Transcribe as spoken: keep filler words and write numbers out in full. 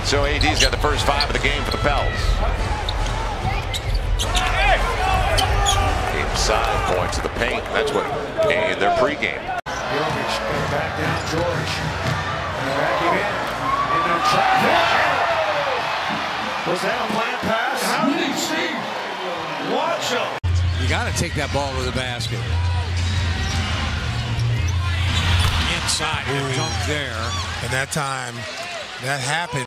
So A D's got the first five of the game for the Pels. Inside points of the paint. That's what in their pregame. Jokic going back down George. And back him in. Into traffic. Was that a plant pass? How did he see? Juancho. You got to take that ball to the basket. Inside, dunk there. And that time, that happened.